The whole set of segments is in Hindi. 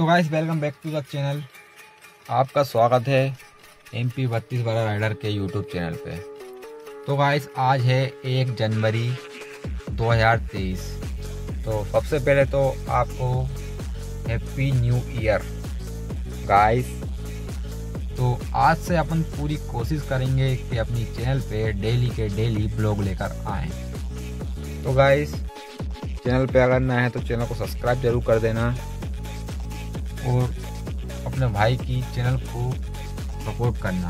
तो guys welcome back to the channel. आपका स्वागत है MP 32 वाला राइडर के यूट्यूब चैनल पे। तो गाइस आज है 1 जनवरी 2023। तो सबसे पहले तो आपको हैप्पी न्यू ईयर गाइस। तो आज से अपन पूरी कोशिश करेंगे कि अपनी चैनल पे डेली के डेली ब्लॉग लेकर आएँ। तो गाइस चैनल पे अगर नया है तो चैनल को सब्सक्राइब जरूर कर देना और अपने भाई की चैनल को सपोर्ट करना।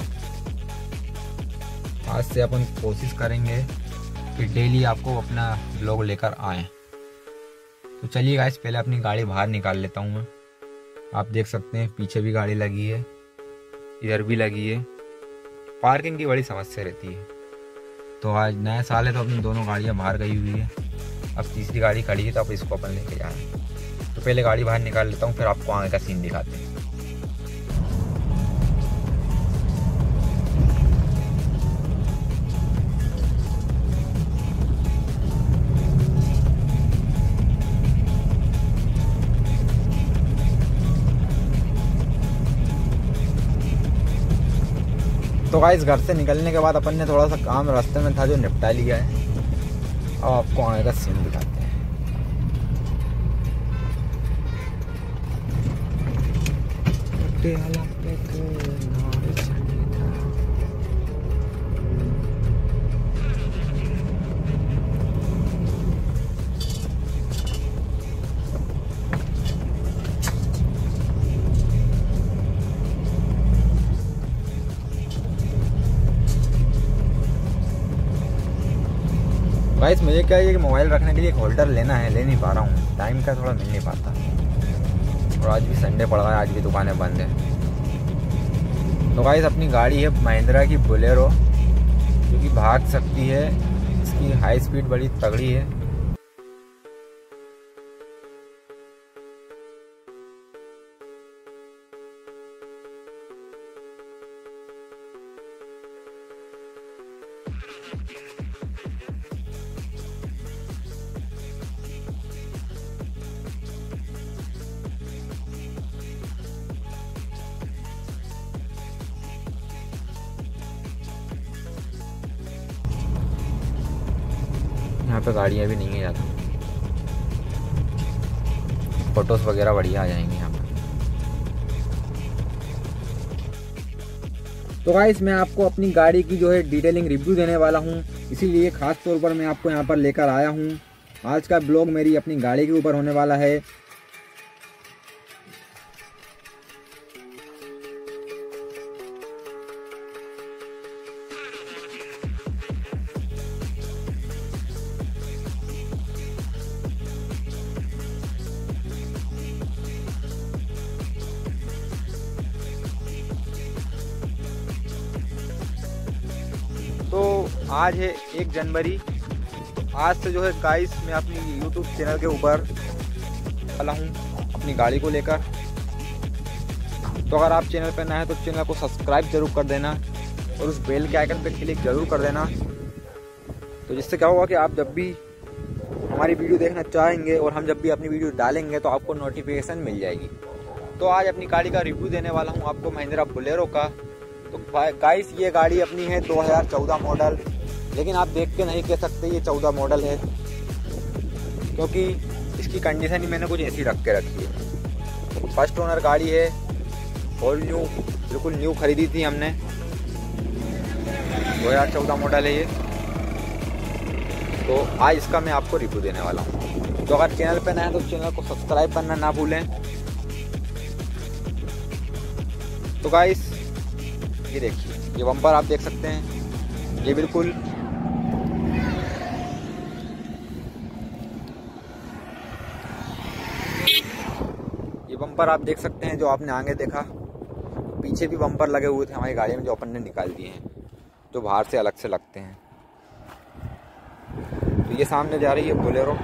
आज से अपन कोशिश करेंगे कि डेली आपको अपना ब्लॉग लेकर आएँ। तो चलिए गाइस पहले अपनी गाड़ी बाहर निकाल लेता हूँ मैं। आप देख सकते हैं पीछे भी गाड़ी लगी है, इधर भी लगी है। पार्किंग की बड़ी समस्या रहती है। तो आज नया साल है तो अपनी दोनों गाड़ियाँ बाहर गई हुई है। अब तीसरी गाड़ी खड़ी है तो अब इसको अपन लेके जाएँ। तो पहले गाड़ी बाहर निकाल लेता हूँ, फिर आपको आगे का सीन दिखाते हैं। तो गाइस घर से निकलने के बाद अपन ने थोड़ा सा काम रास्ते में था जो निपटा लिया है। अब आपको आगे का सीन दिखाते हैं। गाइस मुझे क्या है कि मोबाइल रखने के लिए एक होल्डर लेना है, ले नहीं पा रहा हूँ, टाइम का थोड़ा मिल नहीं पाता। और आज भी संडे पड़ रहा है, आज भी दुकानें बंद है। तो गाइस अपनी गाड़ी है महिंद्रा की बोलेरो जो कि भाग सकती है। इसकी हाई स्पीड बड़ी तगड़ी है। यहाँ पे गाड़ियाँ भी नहीं है ज़्यादा, फोटोज वगैरह बढ़िया आ जाएंगे यहाँ पर। तो गाइस मैं आपको अपनी गाड़ी की जो है डिटेलिंग रिव्यू देने वाला हूँ, इसीलिए खास तौर पर मैं आपको यहाँ पर लेकर आया हूँ। आज का ब्लॉग मेरी अपनी गाड़ी के ऊपर होने वाला है। तो आज है 1 जनवरी। तो आज से जो है गाइस मैं अपनी YouTube चैनल के ऊपर वाला हूँ अपनी गाड़ी को लेकर। तो अगर आप चैनल पर नए हैं तो चैनल को सब्सक्राइब जरूर कर देना और उस बेल के आइकन पे क्लिक जरूर कर देना। तो जिससे क्या होगा कि आप जब भी हमारी वीडियो देखना चाहेंगे और हम जब भी अपनी वीडियो डालेंगे तो आपको नोटिफिकेशन मिल जाएगी। तो आज अपनी गाड़ी का रिव्यू देने वाला हूँ आपको महिंद्रा बोलेरो का। तो गाइस ये गाड़ी अपनी है 2014 मॉडल, लेकिन आप देख के नहीं कह सकते ये 14 मॉडल है, क्योंकि इसकी कंडीशन ही मैंने कुछ ऐसी रख के रखी है। फर्स्ट ओनर गाड़ी है, ऑल न्यू, बिल्कुल न्यू खरीदी थी हमने। 2014 मॉडल है ये। तो आज इसका मैं आपको रिव्यू देने वाला हूँ। तो अगर चैनल पे नए हैं तो चैनल को सब्सक्राइब करना ना भूलें। तो गाइस ये देखिए, ये बम्पर आप देख सकते हैं, ये बिल्कुल ये बम्पर आप देख सकते हैं जो आपने आगे देखा। पीछे भी बम्पर लगे हुए थे हमारी गाड़ी में जो अपन ने निकाल दिए हैं, जो बाहर से अलग से लगते हैं। तो ये सामने जा रही है बोलेरो,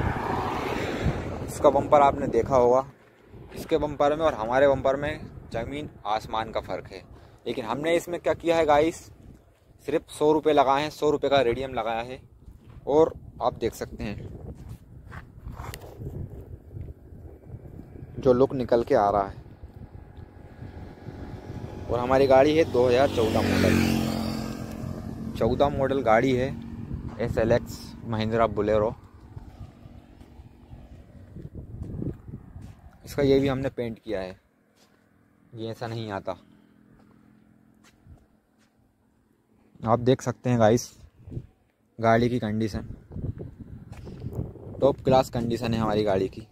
इसका बम्पर आपने देखा होगा। इसके बम्पर में और हमारे बम्पर में ज़मीन आसमान का फ़र्क है। लेकिन हमने इसमें क्या किया है गाइस, सिर्फ 100 रुपये लगाए हैं, 100 रुपये का रेडियम लगाया है। और आप देख सकते हैं जो लुक निकल के आ रहा है। और हमारी गाड़ी है 2014 मॉडल, 14 मॉडल गाड़ी है, SLX महिंद्रा बोलेरो। इसका ये भी हमने पेंट किया है, ये ऐसा नहीं आता। आप देख सकते हैं गाइस गाड़ी की कंडीशन, टॉप क्लास कंडीशन है हमारी गाड़ी की।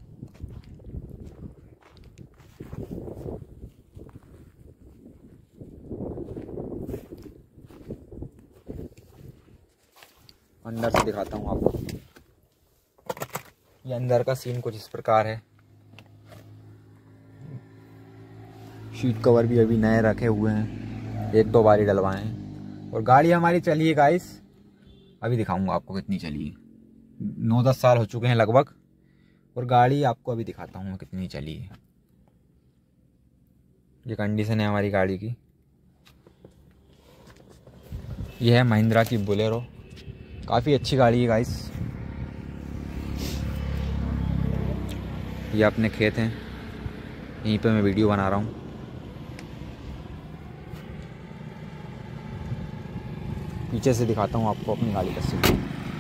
अंदर से दिखाता हूँ आपको। ये अंदर का सीन कुछ इस प्रकार है। सीट कवर भी अभी नए रखे हुए हैं, 1-2 बार ही डलवाए हैं। और गाड़ी हमारी चली है गाइस, अभी दिखाऊंगा आपको कितनी चली है। 9-10 साल हो चुके हैं लगभग, और गाड़ी आपको अभी दिखाता हूँ कितनी चली है। ये कंडीशन है हमारी गाड़ी की। ये है महिंद्रा की बोलेरो, काफ़ी अच्छी गाड़ी है गाइस। ये अपने खेत हैं, यहीं पे मैं वीडियो बना रहा हूँ। पीछे से दिखाता हूँ आपको अपनी गाड़ी का सीन।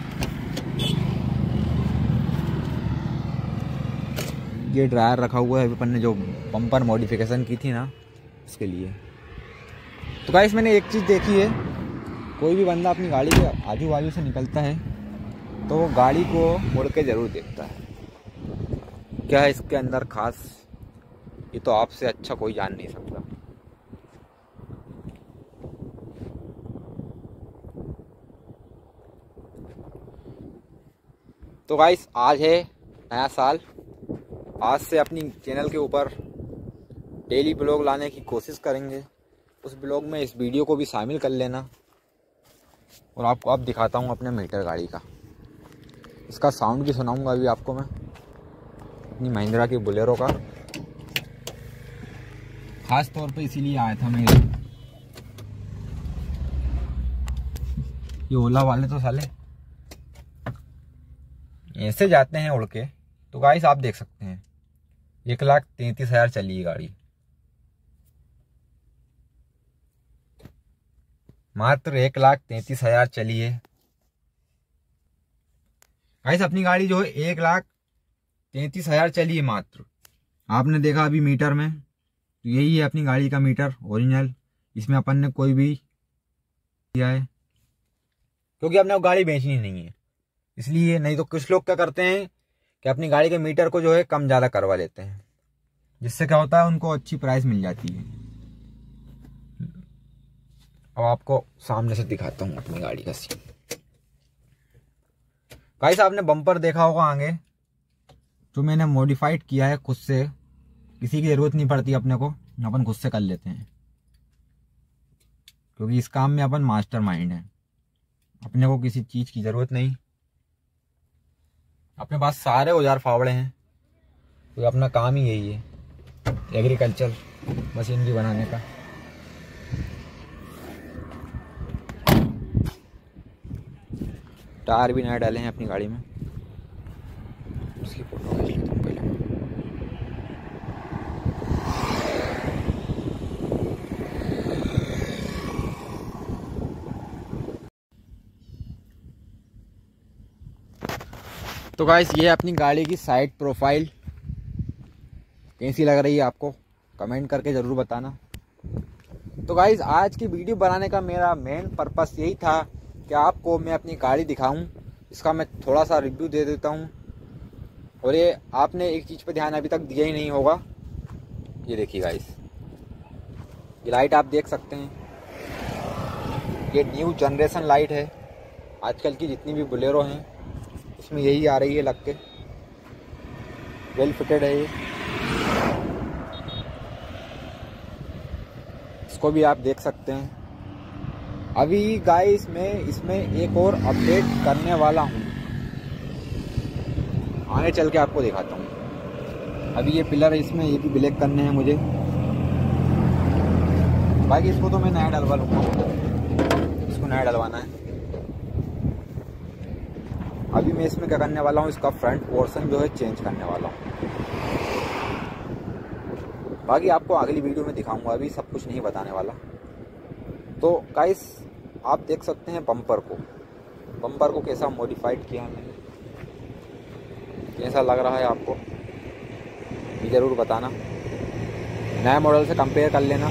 ये ड्रायर रखा हुआ है अपन ने जो बम्पर मॉडिफिकेशन की थी ना, उसके लिए। तो गाइस मैंने एक चीज़ देखी है, कोई भी बंदा अपनी गाड़ी के आजू बाजू से निकलता है तो वो गाड़ी को मुड़ के ज़रूर देखता है। क्या है इसके अंदर खास, ये तो आपसे अच्छा कोई जान नहीं सकता। तो गाइस आज है नया साल, आज से अपनी चैनल के ऊपर डेली ब्लॉग लाने की कोशिश करेंगे। उस ब्लॉग में इस वीडियो को भी शामिल कर लेना। और आपको अब दिखाता हूँ अपने मीटर गाड़ी का, इसका साउंड भी सुनाऊंगा अभी आपको मैं, अपनी महिंद्रा की बोलेरो का। खास तौर पे इसीलिए आया था मैं। ये ओला वाले तो साले ऐसे जाते हैं उड़ के। तो गाइस आप देख सकते हैं 1,33,000 चली है गाड़ी, मात्र 1,33,000 चली है गाइस। अपनी गाड़ी जो है 1,33,000 चली है मात्र। आपने देखा अभी मीटर में, तो यही है अपनी गाड़ी का मीटर ओरिजिनल। इसमें अपन ने कोई भी किया है क्योंकि अपने को गाड़ी बेचनी नहीं है, इसलिए। नहीं तो कुछ लोग क्या करते हैं कि अपनी गाड़ी के मीटर को जो है कम ज़्यादा करवा लेते हैं, जिससे क्या होता है उनको अच्छी प्राइस मिल जाती है। अब आपको सामने से दिखाता हूँ अपनी गाड़ी का सीन। गाइस आपने बम्पर देखा होगा आगे, जो मैंने मॉडिफाइड किया है खुद से, किसी की ज़रूरत नहीं पड़ती अपने को, अपन खुद से कर लेते हैं क्योंकि इस काम में अपन मास्टर माइंड है। अपने को किसी चीज़ की ज़रूरत नहीं, अपने पास सारे औजार फावड़े हैं, तो अपना काम ही यही है, एग्रीकल्चर मशीनरी बनाने का। टायर भी नए डाले हैं अपनी गाड़ी में, उसकी फोटो खींच लेता हूं पहले। तो गाइस ये है अपनी गाड़ी की साइड प्रोफाइल, कैसी लग रही है आपको कमेंट करके ज़रूर बताना। तो गाइस आज की वीडियो बनाने का मेरा मेन पर्पस यही था कि आपको मैं अपनी गाड़ी दिखाऊं, इसका मैं थोड़ा सा रिव्यू दे देता हूं। और ये आपने एक चीज़ पे ध्यान अभी तक दिया ही नहीं होगा, ये देखिए गाइस, ये लाइट आप देख सकते हैं, ये न्यू जनरेशन लाइट है। आजकल की जितनी भी बोलेरो हैं उसमें यही आ रही है लग के, वेल फिटेड है ये। इसको भी आप देख सकते हैं। अभी गाइस मैं इसमें एक और अपडेट करने वाला हूँ, आगे चल के आपको दिखाता हूँ। अभी ये पिलर इसमें ये भी ब्लैक करने हैं मुझे, बाकी इसको तो मैं नया डलवा लूँगा, इसको नया डलवाना है। अभी मैं इसमें क्या करने वाला हूँ, इसका फ्रंट पोर्शन जो है चेंज करने वाला हूँ। बाकी आपको अगली वीडियो में दिखाऊंगा, अभी सब कुछ नहीं बताने वाला। तो गाइस आप देख सकते हैं बम्पर को कैसा मॉडिफाइड किया मैंने, कैसा लग रहा है आपको ये ज़रूर बताना, नए मॉडल से कंपेयर कर लेना।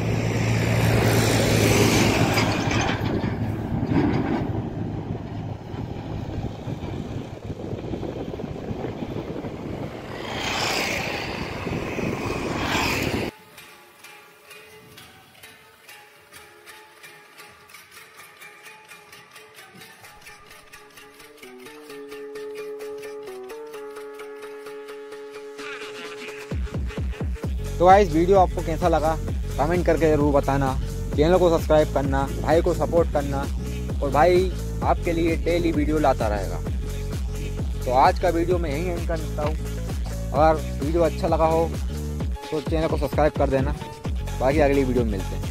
तो गाइस वीडियो आपको कैसा लगा कमेंट करके ज़रूर बताना, चैनल को सब्सक्राइब करना, भाई को सपोर्ट करना, और भाई आपके लिए डेली वीडियो लाता रहेगा। तो आज का वीडियो मैं यहीं एंड करता हूँ। अगर वीडियो अच्छा लगा हो तो चैनल को सब्सक्राइब कर देना। बाकी अगली वीडियो में मिलते हैं।